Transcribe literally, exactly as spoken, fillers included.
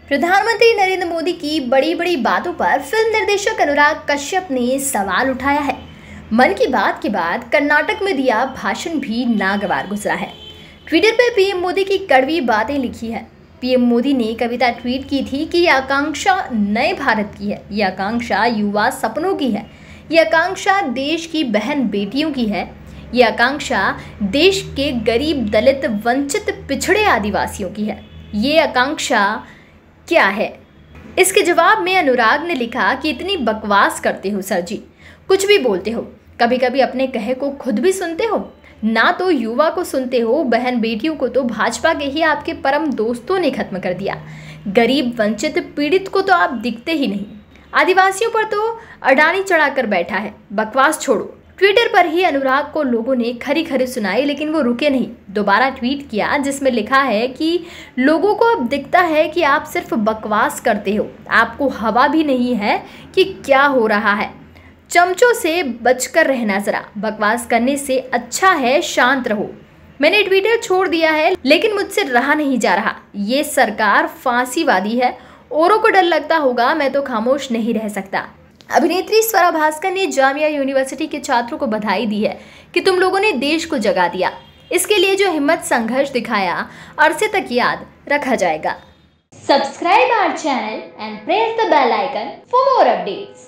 प्रधानमंत्री नरेंद्र मोदी की बड़ी बड़ी बातों पर फिल्म निर्देशक अनुराग कश्यप ने सवाल उठाया है। मन की बात के बाद कर्नाटक में दिया भाषण भी नागवार गुजरा है। ट्विटर पर पीएम मोदी की कड़वी बातें लिखी है। पीएम मोदी ने कविता ट्वीट की थी कि यह आकांक्षा नए भारत की है, यह आकांक्षा युवा सपनों की है, यह आकांक्षा देश की बहन बेटियों की है, यह आकांक्षा देश के गरीब, दलित, वंचित, पिछड़े आदिवासियों की है। ये आकांक्षा क्या है? इसके जवाब में अनुराग ने लिखा कि इतनी बकवास करते हो सर जी, कुछ भी बोलते हो, कभी कभी अपने कहे को खुद भी सुनते हो, ना तो युवा को सुनते हो, बहन बेटियों को तो भाजपा के ही आपके परम दोस्तों ने खत्म कर दिया, गरीब, वंचित, पीड़ित को तो आप दिखते ही नहीं, आदिवासियों पर तो अडानी चढ़ाकर बैठा है। बकवास छोड़ो। ट्विटर पर ही अनुराग को लोगों ने खरी खरी सुनाई, लेकिन वो रुके नहीं, दोबारा ट्वीट किया जिसमें लिखा है कि लोगों को अब दिखता है कि आप सिर्फ बकवास करते हो, आपको हवा भी नहीं है कि क्या हो रहा है। चमचों से बचकर रहना, जरा बकवास करने से अच्छा है शांत रहो। मैंने ट्विटर छोड़ दिया है, लेकिन मुझसे रहा नहीं जा रहा। ये सरकार फांसीवादी है, औरों को डर लगता होगा, मैं तो खामोश नहीं रह सकता। अभिनेत्री स्वरा भास्कर ने जामिया यूनिवर्सिटी के छात्रों को बधाई दी है कि तुम लोगों ने देश को जगा दिया। इसके लिए जो हिम्मत, संघर्ष दिखाया, अरसे तक याद रखा जाएगा। Subscribe our channel and press the bell icon for more updates.